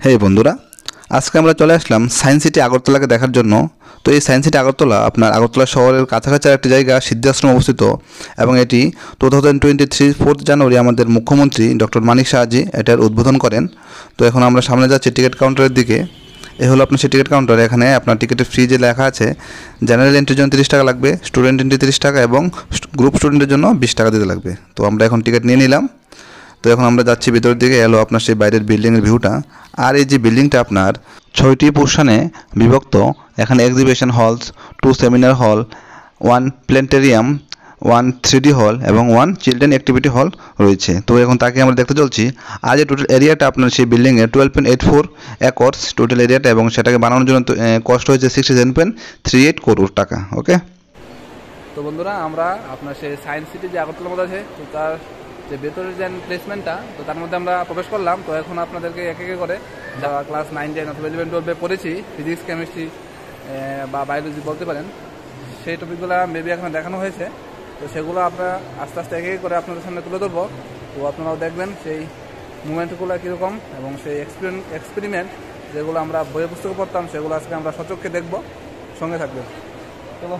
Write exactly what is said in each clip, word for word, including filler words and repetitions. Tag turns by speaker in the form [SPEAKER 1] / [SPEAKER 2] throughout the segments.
[SPEAKER 1] হে বন্ধুরা, আজকে আমরা চলে আসলাম সায়েন্স সিটি আগরতলাকে দেখার জন্য। তো এই সায়েন্স সিটি আগরতলা আপনার আগরতলা শহরের কাছাকাছি একটি জায়গা, সিদ্ধাশ্রম অবস্থিত, এবং এটি two thousand twenty three fourth January আমাদের মুখ্যমন্ত্রী ডক্টর মানিক সাহাজি এটার উদ্বোধন করেন। তো এখন আমরা সামনে যাচ্ছি টিকিট কাউন্টারের দিকে। এ হলো আপনার সেই টিকিট কাউন্টার। এখানে আপনার টিকিটের ফি যে লেখা আছে, জেনারেল এন্ট্রির জন্য তিরিশ টাকা লাগবে, স্টুডেন্ট এন্ট্রি তিরিশ টাকা এবং গ্রুপ স্টুডেন্টের জন্য বিশ টাকা দিতে লাগবে। তো আমরা এখন টিকিট নিয়ে নিলাম। তো এখন আমরা যাচ্ছি ভিতরের দিকে। এলো আপনার সেই বাইরের বিল্ডিংয়ের ভিউটা। আর এই যে বিল্ডিংটা আপনার ছয়টি পোর্শনে বিভক্ত। এখানে exhibition halls, two seminar hall, one planetarium, one three D hall এবং ওয়ান চিলড্রেন অ্যাক্টিভিটি হল রয়েছে। তো এখন তাকে আমরা দেখতে চলছি। আর এই টোটাল এরিয়াটা আপনার সেই বিল্ডিংয়ে twelve point eight four acres total এরিয়াটা, এবং সেটাকে বানানোর জন্য কষ্ট হয়েছে sixty seven point three eight crore টাকা। ওকে,
[SPEAKER 2] তো বন্ধুরা, আমরা আপনার সেই সায়েন্স সিটি যে আগরতলার মধ্যে আছে, তো তার যে ভেতরের যে প্লেসমেন্টটা, তো তার মধ্যে আমরা প্রবেশ করলাম। তো এখন আপনাদেরকে এক এক করে যারা ক্লাস নাইন টেন অথবা ইলেভেন টুয়েলভে পড়েছি, ফিজিক্স কেমিস্ট্রি বা বায়োলজি বলতে পারেন, সেই টপিকগুলো মেবি এখানে দেখানো হয়েছে। তো সেগুলো আমরা আস্তে আস্তে এক এক করে আপনাদের সামনে তুলে ধরবো। তো আপনারাও দেখবেন সেই মুভমেন্টগুলো কীরকম, এবং সেই এক্সপেরিমেন্ট এক্সপেরিমেন্ট যেগুলো আমরা বইয়ে পুস্তকে পড়তাম, সেগুলো আজকে আমরা সচক্ষে দেখবো। সঙ্গে থাকবেন, চলো।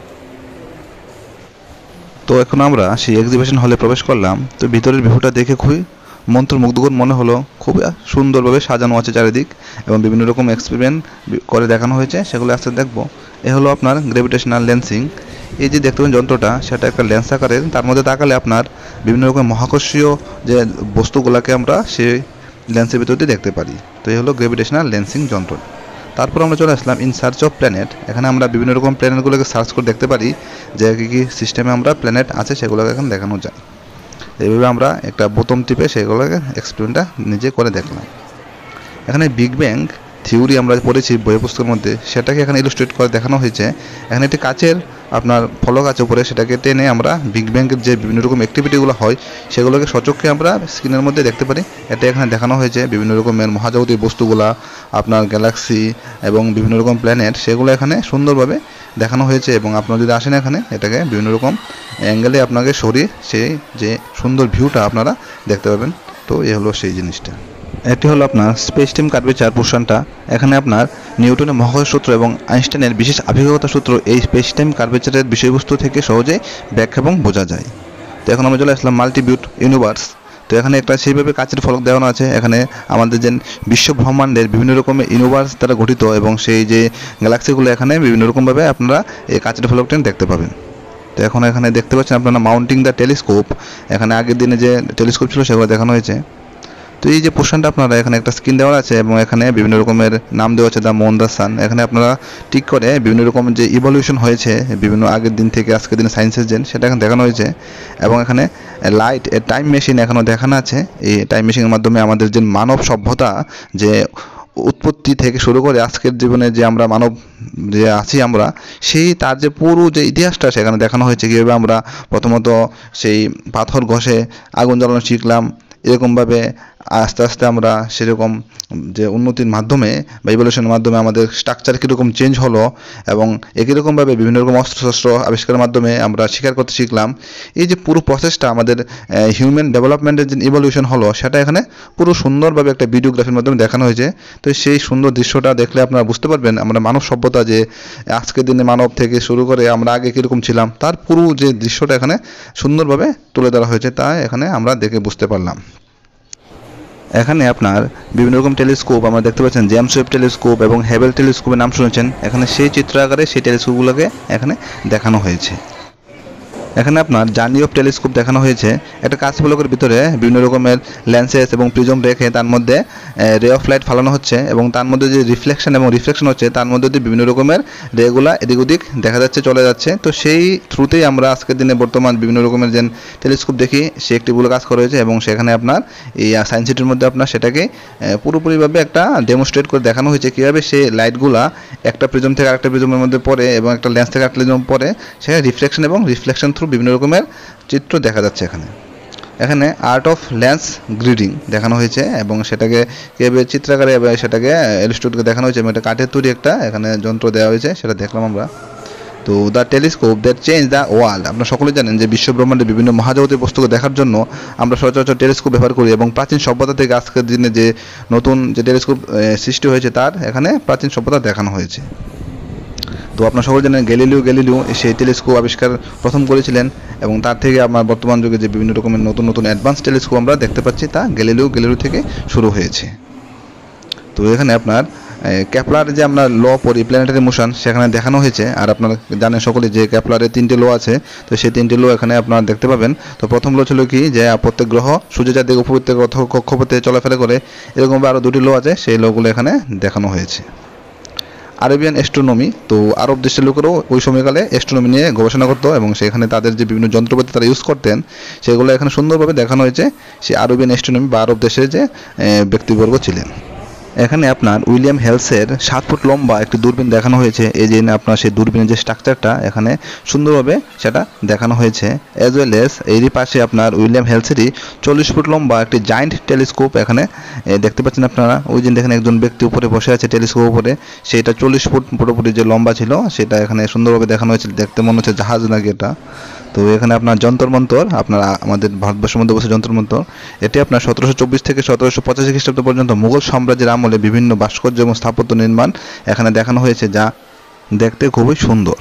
[SPEAKER 1] তো এখন আমরা সেই এক্সিবিশন হলে প্রবেশ করলাম। তো ভিতরের ভিউটা দেখে খুবই মন্ত্রমুগ্ধকর মনে হলো। খুব সুন্দরভাবে সাজানো আছে চারিদিক, এবং বিভিন্ন রকম এক্সপেরিমেন্ট করে দেখানো হয়েছে, সেগুলো আজকে দেখবো। এ হলো আপনার গ্র্যাভিটেশনাল লেন্সিং। এই যে দেখতে পাবেন যন্ত্রটা, সেটা একটা লেন্স আকারের। তার মধ্যে তাকালে আপনার বিভিন্ন রকম মহাকর্ষীয় যে বস্তুগুলোকে আমরা সেই লেন্সের ভিতর দিয়ে দেখতে পারি। তো এই হলো গ্র্যাভিটেশনাল লেন্সিং যন্ত্র। তারপর আমরা চলে আসলাম ইন সার্চ অফ প্ল্যানেট। এখানে আমরা বিভিন্ন রকম প্ল্যানেটগুলোকে সার্চ করে দেখতে পারি যে কী কী সিস্টেমে আমরা প্ল্যানেট আছে সেগুলোকে এখন দেখানো যায়। এইভাবে আমরা একটা বোতাম টিপে সেগুলোকে এক্সপেরিমেন্টটা নিজে করে দেখলাম। এখানে বিগ ব্যাং থিওরি আমরা পড়েছি বই পুস্তকের মধ্যে, সেটাকে এখানে ইলাস্ট্রেট করে দেখানো হয়েছে। এখানে একটি কাচের আপনার ফলক আছে উপরে, সেটাকে টেনে আমরা বিগ ব্যাংয়ের যে বিভিন্ন রকম অ্যাক্টিভিটিগুলো হয় সেগুলোকে সচক্ষে আমরা স্ক্রিনের মধ্যে দেখতে পারি। এটা এখানে দেখানো হয়েছে বিভিন্ন রকমের মহাজাগতিক বস্তুগুলা, আপনার গ্যালাক্সি এবং বিভিন্ন রকম প্ল্যানেট, সেগুলো এখানে সুন্দরভাবে দেখানো হয়েছে। এবং আপনারা যদি আসেন এখানে, এটাকে বিভিন্ন রকম অ্যাঙ্গেলে আপনাকে সরিয়ে সেই যে সুন্দর ভিউটা আপনারা দেখতে পাবেন। তো এই হলো সেই জিনিসটা। এটি হলো আপনার স্পেস টাইম কার্ভেচার পোর্শনটা। এখানে আপনার নিউটনের মহাকর্ষ সূত্র এবং আইনস্টাইনের বিশেষ আবেগগত সূত্র এই স্পেস টাইম কার্ভেচারের বিষয়বস্তু থেকে সহজেই ব্যাখ্যা এবং বোঝা যায়। তো এখন আমরা চলে আসলাম মাল্টিবিউট ইউনিভার্স। তো এখানে একটা সেইভাবে কাচের ফলক দেওয়ানো আছে। এখানে আমাদের যে বিশ্ব ব্রহ্মাণ্ডের বিভিন্ন রকমের ইউনিভার্স দ্বারা গঠিত, এবং সেই যে গ্যালাক্সিগুলো এখানে বিভিন্ন রকমভাবে আপনারা এই কাচের ফলকটা দেখতে পাবেন। তো এখন এখানে দেখতে পাচ্ছেন আপনারা মাউন্টিং দ্য টেলিস্কোপ। এখানে আগের দিনে যে টেলিস্কোপ ছিল সেগুলো দেখানো হয়েছে। তো এই যে পোর্শনটা আপনারা এখানে একটা স্ক্রিন দেওয়া আছে, এবং এখানে বিভিন্ন রকমের নাম দেওয়া আছে, দ্য মুন, দ্য সান। এখানে আপনারা ঠিক করে বিভিন্ন রকম যে ইভলিউশন হয়েছে বিভিন্ন আগের দিন থেকে আজকের দিনে সায়েন্সের জেন, সেটা এখানে দেখানো হয়েছে। এবং এখানে লাইট এ টাইম মেশিন এখানেও দেখানো আছে। এই টাইম মেশিনের মাধ্যমে আমাদের যে মানব সভ্যতা যে উৎপত্তি থেকে শুরু করে আজকের জীবনে যে আমরা মানব যে আছি আমরা, সেই তার যে পুরো যে ইতিহাসটা সেখানে দেখানো হয়েছে। কীভাবে আমরা প্রথমত সেই পাথর ঘষে আগুন জ্বালানো শিখলাম, এরকমভাবে আস্তে আস্তে আমরা সেরকম যে উন্নতির মাধ্যমে বা ইভলিউশনের মাধ্যমে আমাদের স্ট্রাকচার কীরকম চেঞ্জ হলো, এবং একই রকমভাবে বিভিন্ন রকম অস্ত্রশস্ত্র আবিষ্কারের মাধ্যমে আমরা শিকার করতে শিখলাম। এই যে পুরো প্রসেসটা আমাদের হিউম্যান ডেভেলপমেন্টের যে ইভলিউশন হলো, সেটা এখানে পুরো সুন্দরভাবে একটা ভিডিওগ্রাফির মাধ্যমে দেখানো হয়েছে। তো সেই সুন্দর দৃশ্যটা দেখলে আপনারা বুঝতে পারবেন আমরা মানব সভ্যতা যে আজকের দিনে মানব থেকে শুরু করে আমরা আগে কীরকম ছিলাম, তার পুরো যে দৃশ্যটা এখানে সুন্দরভাবে তুলে ধরা হয়েছে, তা এখানে আমরা দেখে বুঝতে পারলাম। এখানে আপনার বিভিন্ন রকম টেলিস্কোপ আমরা দেখতে পাচ্ছেন, জেমস ওয়েব টেলিস্কোপ এবং হেবেল টেলিস্কোপের নাম শুনেছেন। এখানে সেই চিত্র আকারে সেই টেলিস্কোপগুলোকে এখানে দেখানো হয়েছে। এখানে আপনার জার্নি অফ টেলিস্কোপ দেখানো হয়েছে। একটা কাঁচ ফলকের ভিতরে বিভিন্ন রকমের লেন্সেস এবং প্রিজম রেখে তার মধ্যে রে অফ লাইট ফালানো হচ্ছে, এবং তার মধ্যে যে রিফ্লেকশন এবং রিফ্লেকশন হচ্ছে, তার মধ্যে দিয়ে বিভিন্ন রকমের রেগুলা এদিক ওদিক দেখা যাচ্ছে, চলে যাচ্ছে। তো সেই থ্রুতেই আমরা আজকের দিনে বর্তমান বিভিন্ন রকমের যে টেলিস্কোপ দেখি, সে একটিগুলো কাজ করা হয়েছে। এবং সেখানে আপনার এই সায়েন্স সিটির মধ্যে আপনার সেটাকে পুরোপুরিভাবে একটা ডেমনস্ট্রেট করে দেখানো হয়েছে, কীভাবে সেই লাইটগুলা একটা প্রিজম থেকে আরেকটা প্রিজমের মধ্যে পড়ে, এবং একটা লেন্স থেকে আরেকটা প্রিজম পড়ে, সেখানে রিফ্লেকশন এবং রিফ্লেকশন থ্রু বিভিন্ন রকমের চিত্র দেখা যাচ্ছে। এখানে এখানে আর্ট অফ লেন্স গ্রিডিং দেখানো হয়েছে, এবং সেটাকে কীভাবে চিত্রাকারে সেটাকে ইলাস্ট্রেট করে দেখানো হয়েছে, এবং এটা কাঠের তৈরি একটা এখানে যন্ত্র দেওয়া হয়েছে, সেটা দেখলাম আমরা। তো the telescope that change the world. আপনারা সকলে জানেন যে বিশ্ব ব্রহ্মাণ্ডের বিভিন্ন মহাজগতের বস্তুকে দেখার জন্য আমরা সচরাচর টেলিস্কোপ ব্যবহার করি, এবং প্রাচীন সভ্যতা থেকে আজকের দিনে যে নতুন যে টেলিস্কোপ সৃষ্টি হয়েছে তার এখানে প্রাচীন সভ্যতা দেখানো হয়েছে। তো আপনারা সকলে জানেন গ্যালিলিও গ্যালিলিও সেই টেলিস্কোপ আবিষ্কার প্রথম করেছিলেন, এবং তার থেকে আমার বর্তমান যুগে যে বিভিন্ন রকমের নতুন নতুন অ্যাডভান্স টেলিস্কোপ আমরা দেখতে পাচ্ছি তা গ্যালিলিও গ্যালিলিও থেকে শুরু হয়েছে। তো এখানে আপনার ক্যাপলার যে আমরা ল পড়ি প্ল্যানেটারি মোশন সেখানে দেখানো হয়েছে, আর আপনারা জানেন সকলে যে ক্যাপলারের তিনটে ল আছে, তো সেই তিনটে ল এখানে আপনারা দেখতে পাবেন। তো প্রথম ল ছিল কি যে প্রত্যেক গ্রহ সূর্যের দিকে উপবৃত্ত কক্ষপথে চলাফেরা করে, এরকমভাবে আরও দুটি ল আছে, সেই লগুলো এখানে দেখানো হয়েছে। আরবিয়ান অ্যাস্ট্রোনমি, তো আরব দেশের লোকেরাও ওই সময়কালে অ্যাস্ট্রোনমি নিয়ে গবেষণা করতো, এবং সেখানে তাদের যে বিভিন্ন যন্ত্রপাতি তারা ইউজ করতেন সেগুলো এখানে সুন্দরভাবে দেখানো হয়েছে। সেই আরবিয়ান অ্যাস্ট্রোনমি বা আরব দেশের যে ব্যক্তিবর্গ ছিলেন। এখানে আপনার উইলিয়াম হেলসের সাত ফুট লম্বা একটি দূরবীন দেখানো হয়েছে। এই যে আপনার সেই দূরবীনের যে স্ট্রাকচারটা এখানে সুন্দরভাবে সেটা দেখানো হয়েছে। অ্যাজ ওয়েল এস এরই পাশে আপনার উইলিয়াম হেলসেরই চল্লিশ ফুট লম্বা একটি জায়েন্ট টেলিস্কোপ এখানে দেখতে পাচ্ছেন আপনারা। ওই যে দেখেন একজন ব্যক্তি উপরে বসে আছে টেলিস্কোপ উপরে, সেটা চল্লিশ ফুট পুরোপুরি যে লম্বা ছিল সেটা এখানে সুন্দরভাবে দেখানো হয়েছে। দেখতে মনে হচ্ছে জাহাজ নাকি এটা। তো এখানে আপনার যন্তর মন্তর, আপনার আমাদের ভারতবর্ষের মধ্যে বসে যন্তর মন্তর, এটি আপনার সতেরোশো চব্বিশ থেকে সতেরোশো পঁচাশি খ্রিস্টাব্দ পর্যন্ত মুঘল সাম্রাজ্যের আমলে বিভিন্ন ভাস্কর্য এবং স্থাপত্য নির্মাণ এখানে দেখানো হয়েছে, যা দেখতে খুবই সুন্দর।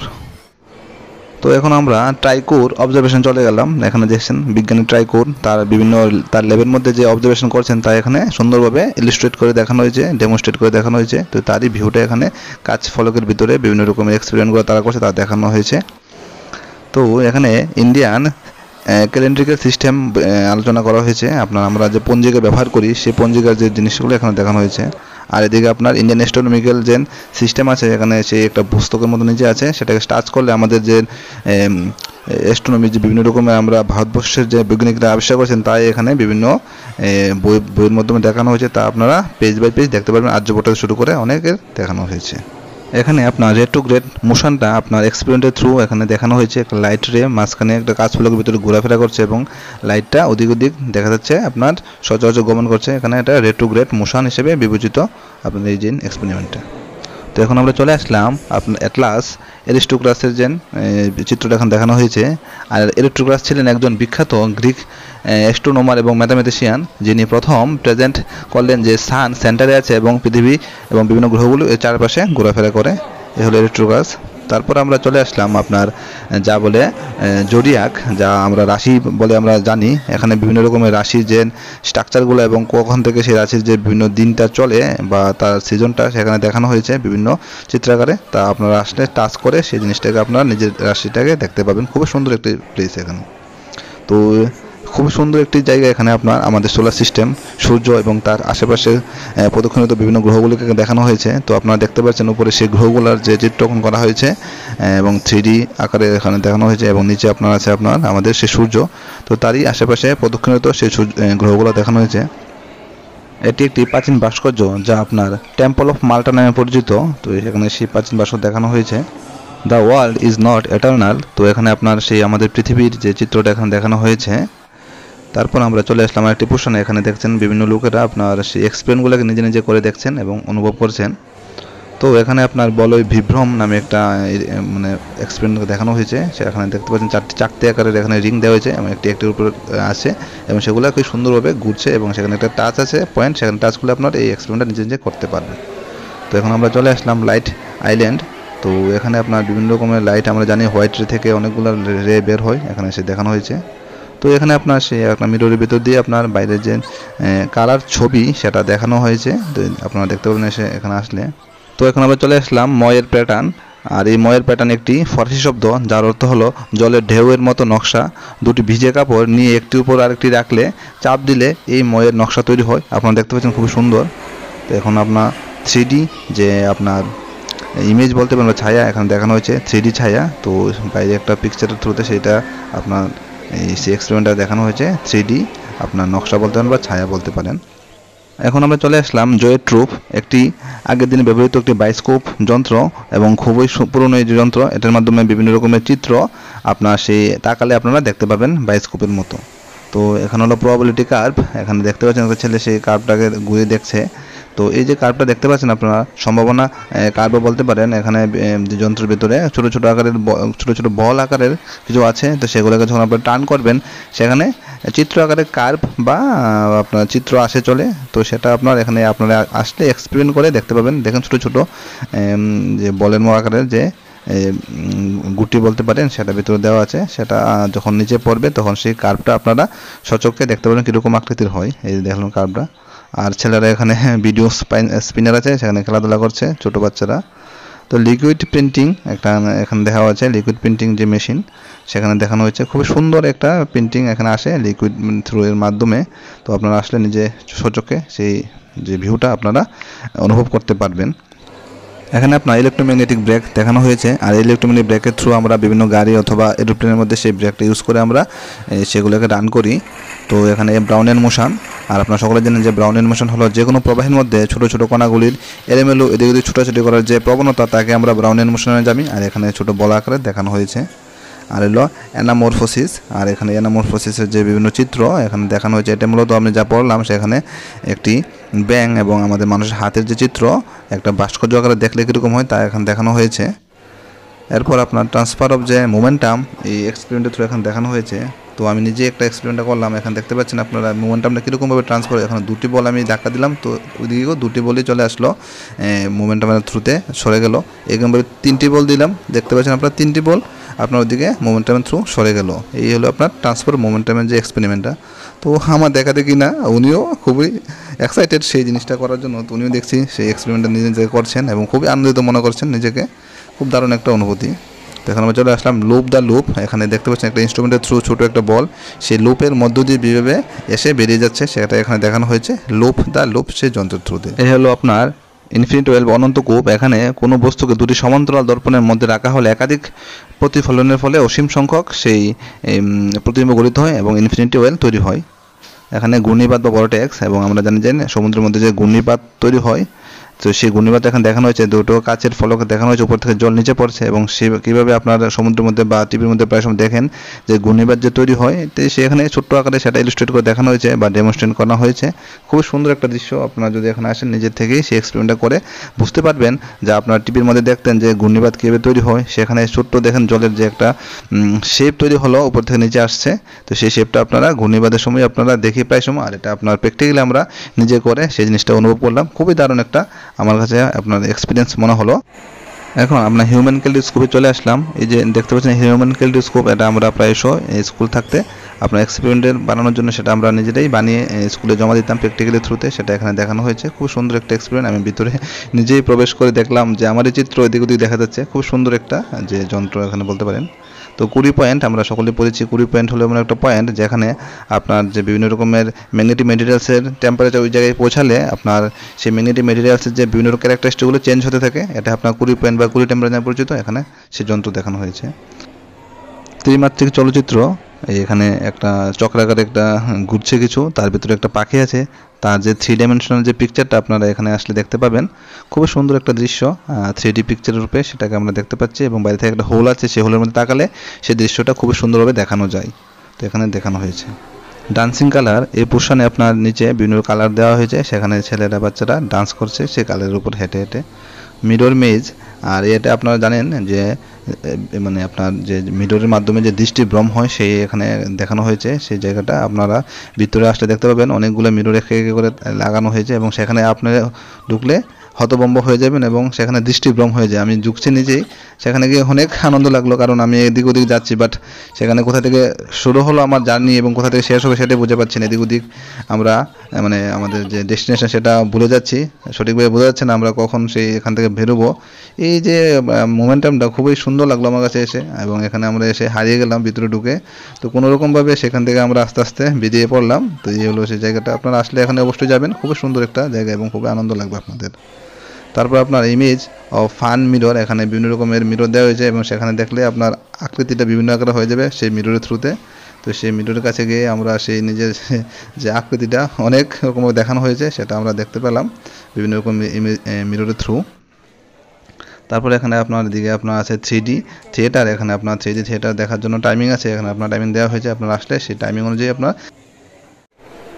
[SPEAKER 1] তো এখন আমরা ট্রাইকোর অবজারভেশন চলে গেলাম। এখানে দেখছেন বিজ্ঞানী ট্রাইকোর তার বিভিন্ন তার ল্যাবের মধ্যে যে অবজারভেশন করছেন তা এখানে সুন্দরভাবে ইলিস্ট্রেট করে দেখানো হয়েছে, ডেমনস্ট্রেট করে দেখানো হয়েছে। তো তারই ভিউটা এখানে কাঁচ ফলকের ভিতরে বিভিন্ন রকমের এক্সপেরিমেন্টগুলো তারা করছে তা দেখানো হয়েছে। তো এখানে ইন্ডিয়ান ক্যালেন্ড্রিক্যাল সিস্টেম আলোচনা করা হয়েছে। আপনার আমরা যে পঞ্জিকা ব্যবহার করি সেই পঞ্জিকার যে জিনিসগুলো এখানে দেখানো হয়েছে। আর এদিকে আপনার ইন্ডিয়ান অ্যাস্ট্রোনমিক্যাল যে সিস্টেম আছে এখানে সেই একটা পুস্তকের মতো নিচে আছে, সেটাকে টাচ করলে আমাদের যে অ্যাস্ট্রোনমি যে বিভিন্ন রকমের আমরা ভারতবর্ষের যে বৈজ্ঞানিকরা আবিষ্কার করেছেন তাই এখানে বিভিন্ন বই বইয়ের মাধ্যমে দেখানো হয়েছে। তা আপনারা পেজ বাই পেজ দেখতে পারবেন, আর্যভট্ট থেকে শুরু করে অনেকের দেখানো হয়েছে। এখানে আপনার রেট্রোগ্রেড মোশনটা আপনার এক্সপেরিমেন্টের থ্রু এখানে দেখানো হয়েছে। একটা লাইট রে মাঝখানে একটা কাঁচ ফলকের ভিতরে ঘোরাফেরা করছে এবং লাইটটা ওদিক ওদিক দেখা যাচ্ছে আপনার সচরাচর গমন করছে। এখানে এটা রেট্রোগ্রেড মোশন হিসেবে বিবেচিত আপনার এই যে এক্সপেরিমেন্টটা। তো এখন আমরা চলে আসলাম আপনার অ্যাটলাস এরিস্টোক্রাসের যে চিত্রটা এখন দেখানো হয়েছে। আর এরিস্টোক্রাস ছিলেন একজন বিখ্যাত গ্রিক অ্যাস্ট্রোনমার এবং ম্যাথামেটিশিয়ান, যিনি প্রথম প্রেজেন্ট করলেন যে সান সেন্টারে আছে এবং পৃথিবী এবং বিভিন্ন গ্রহগুলো এর চারপাশে ঘোরাফেরা করে। এ হলো এরিস্টোক্রাস। তারপর আমরা চলে আসলাম আপনার যা বলে জোডিয়াক, যা আমরা রাশি বলে আমরা জানি। এখানে বিভিন্ন রকমের রাশির যে স্ট্রাকচারগুলো এবং কখন থেকে সেই রাশির যে বিভিন্ন দিনটা চলে বা তার সিজনটা সেখানে দেখানো হয়েছে বিভিন্ন চিত্রাকারে। তা আপনারা আসলে টাচ করে সেই জিনিসটাকে আপনারা নিজের রাশিটাকে দেখতে পাবেন। খুবই সুন্দর একটি প্লেস এখানে। তো খুব সুন্দর একটি জায়গা এখানে আপনার আমাদের সোলার সিস্টেম, সূর্য এবং তার আশেপাশে প্রদক্ষিণত বিভিন্ন গ্রহগুলিকে দেখানো হয়েছে। তো আপনারা দেখতে পাচ্ছেন উপরে সেই গ্রহগুলোর যে চিত্রকন করা হয়েছে এবং থ্রি ডি আকারে এখানে দেখানো হয়েছে, এবং নিচে আপনার আছে আপনার আমাদের সেই সূর্য। তো তারই আশেপাশে প্রদক্ষিণত সেই গ্রহগুলো দেখানো হয়েছে। এটি একটি প্রাচীন ভাস্কর্য যা আপনার টেম্পল অফ মাল্টা নামে পরিচিত। তো এখানে সেই প্রাচীন ভাস্কর্য দেখানো হয়েছে। The world is not eternal, তো এখানে আপনার সেই আমাদের পৃথিবীর যে চিত্রটা এখানে দেখানো হয়েছে। তারপর আমরা চলে আসলাম একটি পোর্শনে। এখানে দেখছেন বিভিন্ন লোকেরা আপনার সেই এক্সপেরিমেন্টগুলোকে নিজে নিজে করে দেখছেন এবং অনুভব করছেন। তো এখানে আপনার বলয় বিভ্রম নামে একটা মানে এক্সপেরিমেন্ট দেখানো হয়েছে। সেখানে দেখতে পাচ্ছেন চারটি চাকতি আকারের এখানে রিং দেওয়া হয়েছে এবং একটি একটির উপর আছে এবং সেগুলো খুব সুন্দরভাবে ঘুরছে এবং সেখানে একটা টাচ আছে পয়েন্ট, সেখানে টাচ করলে আপনার এই এক্সপেরিমেন্টটা নিজে নিজে করতে পারবেন। তো এখন আমরা চলে আসলাম লাইট আইল্যান্ড। তো এখানে আপনার বিভিন্ন রকমের লাইট, আমরা জানি হোয়াইট রে থেকে অনেকগুলো রে বের হয়, এখানে সে দেখানো হয়েছে। তো এখানে আপনার সেই আপনার মিররের ভিতর দিয়ে আপনার বাইরের যে কালার ছবি সেটা দেখানো হয়েছে। তো আপনারা দেখতে পাবেন এসে এখানে আসলে। তো এখন আমরা চলে আসলাম ময়ের প্যাটার্ন। আর এই ময়ের প্যাটার্ন একটি ফার্সি শব্দ যার অর্থ হলো জলের ঢেউয়ের মতো নকশা। দুটি ভিজে কাপড় নিয়ে একটির উপর আরেকটি রাখলে চাপ দিলে এই ময়ের নকশা তৈরি হয়। আপনারা দেখতে পাচ্ছেন খুবই সুন্দর। তো এখন আপনার থ্রি ডি যে আপনার ইমেজ বলতে পারেন ছায়া এখানে দেখানো হয়েছে, থ্রি ডি ছায়া। তো বাইরে একটা পিকচারের থ্রুতে সেটা আপনার এই সে এক্সপেরিমেন্টটা দেখানো হয়েছে। থ্রি ডি আপনার নকশা বলতে পারেন বা ছায়া বলতে পারেন। এখন আমরা চলে আসলাম জয়ের ট্রুপ, একটি আগের দিনে ব্যবহৃত একটি বায়োস্কোপ যন্ত্র এবং খুবই পুরনো এই যন্ত্র। এটার মাধ্যমে বিভিন্ন রকমের চিত্র আপনার সেই তাকালে আপনারা দেখতে পাবেন বায়োস্কোপের মতো। তো এখানে হলো প্রবাবিলিটি কার্ভ, এখানে দেখতে পাচ্ছেন একটা ছেলে সেই কার্ভটাকে ঘুরে দেখছে। তো এই যে কার্ভটা দেখতে পাচ্ছেন আপনারা সম্ভাবনা কার্ভও বলতে পারেন। এখানে যে যন্ত্রের ভিতরে ছোট ছোট আকারের ছোট ছোট বল আকারের কিছু আছে, তো সেগুলোকে যখন আপনারা টার্ন করবেন সেখানে চিত্র আকারের কার্ভ বা আপনার চিত্র আসে চলে। তো সেটা আপনার এখানে আপনারা আসলে এক্সপেরিমেন্ট করে দেখতে পাবেন। দেখেন ছোট ছোট যে বলের মতো আকারের যে গুটি বলতে পারেন সেটা ভিতরে দেওয়া আছে, সেটা যখন নিচে পড়বে তখন সেই কার্ভটা আপনারা সচক্ষে দেখতে পাবেন কীরকম আকৃতির হয়। এই দেখলাম কার্ভটা। আর ছেলেরা এখানে ভিডিও স্পিনার আছে, সেখানে খেলাধুলা করছে ছোট বাচ্চারা। তো লিকুইড প্রিন্টিং একটা এখানে দেখা আছে, লিকুইড প্রিন্টিং যে মেশিন সেখানে দেখানো হয়েছে। খুবই সুন্দর একটা প্রিন্টিং এখানে আসে লিকুইড থ্রু এর মাধ্যমে। তো আপনারা আসলে নিজে সচক্ষে সেই যে ভিউটা আপনারা অনুভব করতে পারবেন। এখানে আপনার ইলেকট্রোম্যাগনেটিক ব্রেক দেখানো হয়েছে, আর ইলেকট্রোম্যাগনেটিক ব্রেকের থ্রু আমরা বিভিন্ন গাড়ি অথবা এরোপ্লেনের মধ্যে সেই ব্রেকটা ইউজ করে আমরা সেগুলোকে রান করি। তো এখানে ব্রাউনের মোশন, আর আপনারা সকলে জানেন যে ব্রাউনের মোশন হলো যে কোনো প্রবাহের মধ্যে ছোটো ছোটো কণাগুলির এলোমেলো এদিক ওদিক ছোটাছুটি করার যে প্রবণতা তাকে আমরা ব্রাউনের মোশনে জানি। আর এখানে ছোটো বলা আকারে দেখানো হয়েছে। আর হলো অ্যানামরফোসিস, আর এখানে অ্যানামরফোসিসের যে বিভিন্ন চিত্র এখানে দেখানো হয়েছে। এটা মূলত আমি যা পড়লাম সেখানে একটি ব্যাং এবং আমাদের মানুষের হাতের যে চিত্র একটা ভাস্কর্য আকারে দেখলে কীরকম হয় তা এখানে দেখানো হয়েছে। এরপর আপনার ট্রান্সফার অফ যে মোমেন্টাম এই এক্সপেরিমেন্টের থ্রু এখানে দেখানো হয়েছে। তো আমি নিজে একটা এক্সপেরিমেন্টটা করলাম, এখানে দেখতে পাচ্ছেন আপনারা মোমেন্টামটা কীরকমভাবে ট্রান্সফার। এখানে দুটি বল আমি ধাক্কা দিলাম, তো ওইদিকেও দুটি বলই চলে আসলো মোমেন্টামের থ্রুতে সরে গেল। এরকমভাবে তিনটি বল দিলাম, দেখতে পাচ্ছেন আপনারা তিনটি বল আপনার ওইদিকে মোমেন্টামের থ্রু সরে গেল। এই হলো আপনার ট্রান্সফার মোমেন্টামের যে এক্সপেরিমেন্টটা। তো আমার দেখা দেখি না উনিও খুবই এক্সাইটেড সেই জিনিসটা করার জন্য। তো উনিও দেখছি সেই এক্সপেরিমেন্টটা নিজে নিজে করছেন এবং খুবই আনন্দিত মনে করছেন নিজেকে, খুব দারুণ একটা অনুভূতি। তো এখানে আমরা চলে আসলাম লুপ দ্য লুপ। এখানে দেখতে পাচ্ছেন একটা ইনস্ট্রুমেন্টের থ্রু ছোটো একটা বল সেই লুপের মধ্য দিয়ে বিভাবে এসে বেরিয়ে যাচ্ছে, সেটা এখানে দেখানো হয়েছে লুপ দ্য লুপ সেই যন্ত্রের থ্রুতে। এই হলো আপনার ইনফিনিট ওয়েল অনন্ত কূপ। এখানে কোনো বস্তুকে দুটি সমান্তরাল দর্পণের মধ্যে রাখা হলে একাধিক প্রতিফলনের ফলে অসীম সংখ্যক সেই প্রতিবিম্ব গঠিত হয় এবং ইনফিনিটি ওয়েল তৈরি হয়। এখানে ঘূর্ণিপাত বা ভরটেক্স, এবং আমরা জানি যে সমুদ্রের মধ্যে যে ঘূর্ণিপাত তৈরি হয়, তো সেই ঘূর্ণিপাত এখানে দেখানো হয়েছে। দুটো কাচের ফলক দেখানো হয়েছে, উপর থেকে জল নিচে পড়ছে এবং সে কীভাবে আপনার সমুদ্রের মধ্যে বা টিভির মধ্যে প্রায় সময় দেখেন যে ঘূর্ণিপাত যে তৈরি হয়, তো সেখানে ছোট্ট আকারে সেটা ইলিস্ট্রেট করে দেখানো হয়েছে বা ডেমনস্ট্রেট করা হয়েছে। খুবই সুন্দর একটা দৃশ্য। আপনারা যদি এখানে আসেন নিজের থেকেই সেই এক্সপেরিমেন্টটা করে বুঝতে পারবেন যে আপনার টিভির মধ্যে দেখতেন যে ঘূর্ণিপাত কীভাবে তৈরি হয়, সেখানে ছোট্ট দেখেন জলের যে একটা শেপ তৈরি হলো উপর থেকে নিচে আসছে। তো সেই শেপটা আপনারা ঘূর্ণিপাতের সময় আপনারা দেখি প্রায় সময়, আর এটা আপনার প্র্যাকটিক্যালি আমরা নিজে করে সেই জিনিসটা অনুভব করলাম। খুবই দারুণ একটা আমার কাছে আপনার এক্সপিরিয়েন্স মনে হলো। এখন আমরা হিউম্যান ক্যালিস্কোপে চলে আসলাম। এই যে দেখতে পাচ্ছেন হিউম্যান ক্যালিস্কোপ, এটা আমরা প্রায়শই স্কুল থাকতে আপনার এক্সপেরিমেন্টের বানানোর জন্য সেটা আমরা নিজেরাই বানিয়ে স্কুলে জমা দিতাম প্র্যাকটিক্যালি থ্রুতে। সেটা এখানে দেখানো হয়েছে। খুব সুন্দর একটা এক্সপেরিমেন্ট। আমি ভিতরে নিজেই প্রবেশ করে দেখলাম যে আমারই চিত্র এদিক ওদিক দেখা যাচ্ছে। খুব সুন্দর একটা যে যন্ত্র এখানে বলতে পারেন। তো কুড়ি পয়েন্ট আমরা সকলেই পড়েছি। কুড়ি পয়েন্ট হলো এমন একটা পয়েন্ট যেখানে আপনার যে বিভিন্ন রকমের ম্যাগনেটিক মেটেরিয়ালসের টেম্পারেচার ওই জায়গায় পৌঁছালে আপনার সেই ম্যাগনেটিক মেটেরিয়ালসের যে বিভিন্ন ক্যারেক্টারিস্টিকগুলো চেঞ্জ হতে থাকে, এটা আপনার কুড়ি পয়েন্ট বা কুড়ি টেম্পারেচার পরিচিত। এখানে সেই যন্ত্র দেখানো হয়েছে। ত্রিমাত্রিক চলচ্চিত্র, এখানে একটা চক্রাকারে একটা ঘুরছে কিছু, তার ভিতরে একটা পাখি আছে, তার যে থ্রি ডাইমেনশনাল যে পিকচারটা আপনারা এখানে আসলে দেখতে পাবেন। খুবই সুন্দর একটা দৃশ্য থ্রি ডি পিকচারের রূপে সেটাকে আমরা দেখতে পাচ্ছি, এবং বাইরে থেকে একটা হোল আছে, সেই হোলের মধ্যে তাকালে সেই দৃশ্যটা খুবই সুন্দরভাবে দেখানো যায়। তো এখানে দেখানো হয়েছে ডান্সিং কালার। এই পোর্শনে আপনার নিচে বিভিন্ন কালার দেওয়া হয়েছে, সেখানে ছেলেরা বাচ্চারা ডান্স করছে সেই কালারের উপর হেঁটে হেঁটে। মিরর মেজ, আর এটা আপনারা জানেন যে মানে আপনার যে মিররের মাধ্যমে যে দৃষ্টিভ্রম হয় সেই এখানে দেখানো হয়েছে। সেই জায়গাটা আপনারা ভিতরে আসলে দেখতে পাবেন অনেকগুলো মিরর একে একে করে লাগানো হয়েছে, এবং সেখানে আপনারা ঢুকলে হতভম্ব হয়ে যাবেন এবং সেখানে দৃষ্টিভ্রম হয়ে যায়। আমি ঢুকছি নিজেই, সেখানে গিয়ে অনেক আনন্দ লাগলো, কারণ আমি এদিক ওদিক যাচ্ছি, বাট সেখানে কোথা থেকে শুরু হলো আমার জার্নি এবং কোথা থেকে শেষ হবে সেটাই বুঝতে পারছি না। এদিক ওদিক আমরা মানে আমাদের যে ডেস্টিনেশন সেটা ভুলে যাচ্ছি, সঠিকভাবে বোঝা যাচ্ছে না আমরা কখন সেই এখান থেকে বেরোবো। এই যে মোমেন্টামটা খুবই সুন্দর লাগলো আমার কাছে এসে, এবং এখানে আমরা এসে হারিয়ে গেলাম ভিতরে ঢুকে। তো কোনো রকমভাবে সেখান থেকে আমরা আস্তে আস্তে বেরিয়ে পড়লাম। তো এই হলো সেই জায়গাটা। আপনারা আসলে এখানে অবশ্যই যাবেন, খুবই সুন্দর একটা জায়গা এবং খুবই আনন্দ লাগবে আপনাদের। তারপর আপনার ইমেজ অফ ফান মিরর, এখানে বিভিন্ন রকমের মিরর দেওয়া হয়েছে এবং সেখানে দেখলে আপনার আকৃতিটা বিভিন্ন আকারে হয়ে যাবে সেই মিররের থ্রুতে। তো সেই মিররের কাছে গিয়ে আমরা সেই নিজের যে আকৃতিটা অনেক রকমভাবে দেখানো হয়েছে সেটা আমরা দেখতে পেলাম বিভিন্ন রকম মিররের থ্রু। তারপরে এখানে আপনার দিকে আপনার আছে থ্রি ডি থিয়েটার। এখানে আপনার থ্রি ডি থিয়েটার দেখার জন্য টাইমিং আছে, এখানে আপনার টাইমিং দেওয়া হয়েছে। আপনার আসলে সেই টাইমিং অনুযায়ী আপনার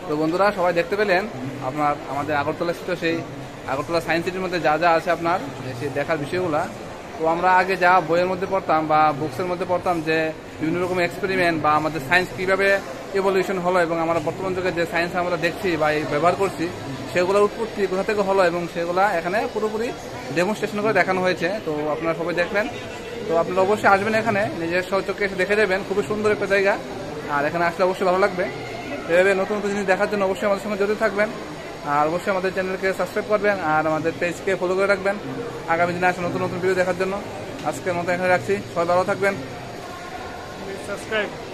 [SPEAKER 2] তো বন্ধুরা সবাই দেখতে পেলেন আপনার আমাদের আগরতলা স্থিত সেই আগরতলা সায়েন্স সিটির মধ্যে যা যা আছে আপনার সেই দেখার বিষয়গুলো। তো আমরা আগে যা বইয়ের মধ্যে পড়তাম বা বুকসের মধ্যে পড়তাম যে বিভিন্ন রকম এক্সপেরিমেন্ট বা আমাদের সায়েন্স কীভাবে ইভলিউশন হলো এবং আমরা বর্তমান যুগে যে সায়েন্স আমরা দেখছি বা ব্যবহার করছি সেগুলোর উৎপত্তি কোথা থেকে হলো এবং সেগুলো এখানে পুরোপুরি ডেমনস্ট্রেশন করে দেখানো হয়েছে। তো আপনারা সবাই দেখবেন। তো আপনারা অবশ্যই আসবেন এখানে, নিজের সচক্ষে এসে দেখে যাবেন, খুবই সুন্দর একটা জায়গা। আর এখানে আসলে অবশ্যই ভালো লাগবে। এভাবে নতুন নতুন জিনিস দেখার জন্য অবশ্যই আমাদের সঙ্গে জড়িত থাকবেন আর অবশ্যই আমাদের চ্যানেলকে সাবস্ক্রাইব করবেন আর আমাদের পেজকে ফলো করে রাখবেন আগামী দিনে আসলে নতুন নতুন ভিডিও দেখার জন্য। আজকের মতো এখানে রাখছি, সবাই ভালো থাকবেন।
[SPEAKER 3] সাবস্ক্রাইব